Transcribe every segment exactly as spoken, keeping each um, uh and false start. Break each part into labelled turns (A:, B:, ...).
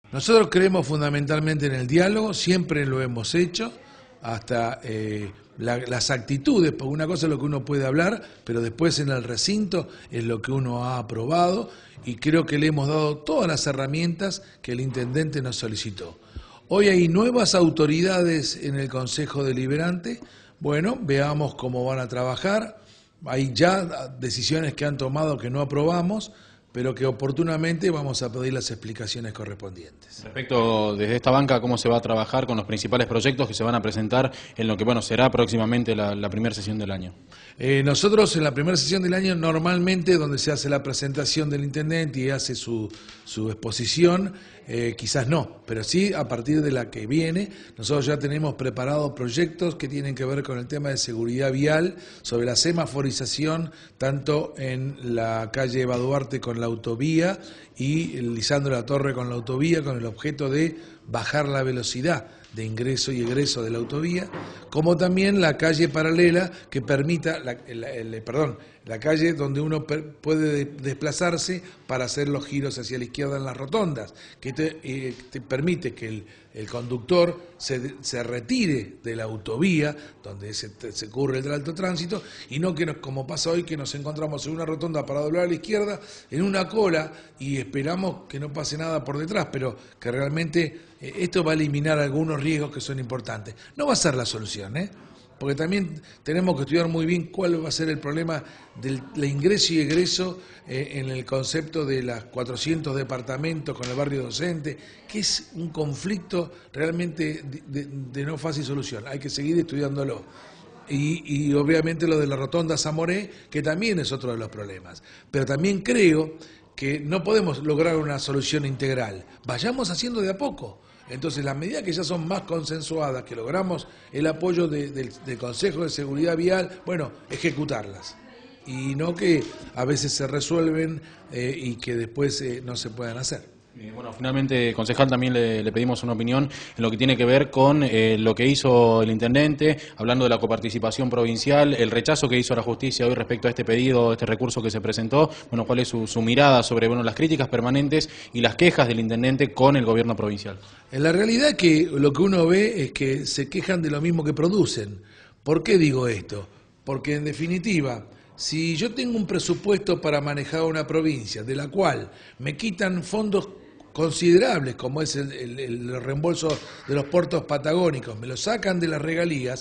A: Nosotros creemos fundamentalmente en el diálogo, siempre lo hemos hecho, hasta eh, la, las actitudes, porque una cosa es lo que uno puede hablar, pero después en el recinto es lo que uno ha aprobado y creo que le hemos dado todas las herramientas que el intendente nos solicitó. Hoy hay nuevas autoridades en el Consejo Deliberante, bueno, veamos cómo van a trabajar, hay ya decisiones que han tomado que no aprobamos, pero que oportunamente vamos a pedir las explicaciones correspondientes.
B: Respecto desde esta banca, ¿cómo se va a trabajar con los principales proyectos que se van a presentar en lo que bueno será próximamente la, la primera sesión del año?
A: Eh, nosotros en la primera sesión del año normalmente donde se hace la presentación del intendente y hace su, su exposición, eh, quizás no, pero sí a partir de la que viene, nosotros ya tenemos preparados proyectos que tienen que ver con el tema de seguridad vial, sobre la semaforización, tanto en la calle Eva Duarte con la autovía y Lisandro de la Torre con la autovía, con el objeto de bajar la velocidad de ingreso y egreso de la autovía, como también la calle paralela que permita, la, la, la, perdón, la calle donde uno per, puede desplazarse para hacer los giros hacia la izquierda en las rotondas, que te, eh, te permite que el, el conductor se, se retire de la autovía donde se, se ocurre el alto tránsito y no que nos, como pasa hoy que nos encontramos en una rotonda para doblar a la izquierda en una cola y esperamos que no pase nada por detrás, pero que realmente eh, esto va a eliminar algunos riesgos que son importantes. No va a ser la solución, ¿eh? Porque también tenemos que estudiar muy bien cuál va a ser el problema del, del ingreso y egreso eh, en el concepto de los cuatrocientos departamentos con el barrio docente, que es un conflicto realmente de, de, de no fácil solución. Hay que seguir estudiándolo. Y, y obviamente lo de la rotonda Zamoré, que también es otro de los problemas. Pero también creo que no podemos lograr una solución integral. Vayamos haciendo de a poco. Entonces, las medidas que ya son más consensuadas, que logramos el apoyo de, de, del Consejo de Seguridad Vial, bueno, ejecutarlas. Y no que a veces se resuelven eh, y que después eh, no se puedan hacer.
B: Eh, bueno, finalmente, concejal, también le, le pedimos una opinión en lo que tiene que ver con eh, lo que hizo el intendente, hablando de la coparticipación provincial, el rechazo que hizo la justicia hoy respecto a este pedido, este recurso que se presentó. Bueno, ¿cuál es su, su mirada sobre bueno, las críticas permanentes y las quejas del intendente con el gobierno provincial?
A: En la realidad que lo que uno ve es que se quejan de lo mismo que producen. ¿Por qué digo esto? Porque en definitiva, si yo tengo un presupuesto para manejar una provincia, de la cual me quitan fondos considerables, como es el, el, el reembolso de los puertos patagónicos, me lo sacan de las regalías,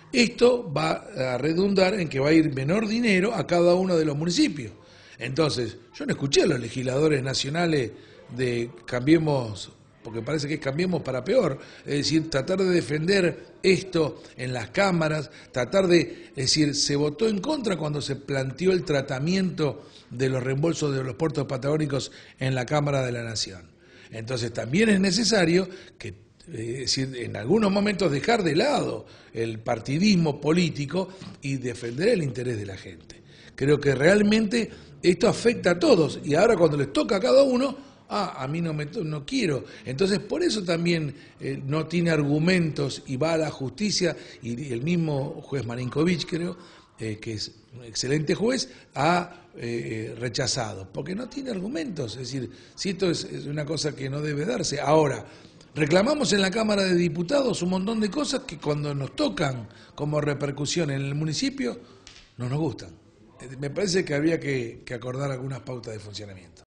A: esto va a redundar en que va a ir menor dinero a cada uno de los municipios. Entonces, yo no escuché a los legisladores nacionales de Cambiemos, porque parece que es Cambiemos para peor, es decir, tratar de defender esto en las cámaras, tratar de, es decir, se votó en contra cuando se planteó el tratamiento de los reembolsos de los puertos patagónicos en la Cámara de la Nación. Entonces también es necesario que, eh, es decir, en algunos momentos dejar de lado el partidismo político y defender el interés de la gente. Creo que realmente esto afecta a todos y ahora cuando les toca a cada uno, ah, a mí no, me, no quiero. Entonces por eso también eh, no tiene argumentos y va a la justicia y, y el mismo juez Marinkovic, creo, eh, que es un excelente juez, ha eh, rechazado, porque no tiene argumentos. Es decir, si esto es, es una cosa que no debe darse. Ahora, reclamamos en la Cámara de Diputados un montón de cosas que cuando nos tocan como repercusión en el municipio no nos gustan. Me parece que habría que, que acordar algunas pautas de funcionamiento.